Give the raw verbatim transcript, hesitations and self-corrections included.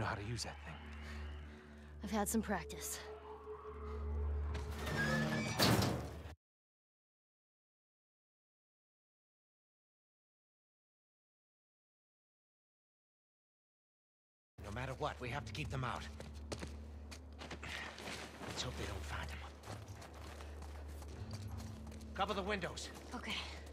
how to use that thing? I've had some practice. No matter what, we have to keep them out. Let's hope they don't find him. Cover the windows. Okay.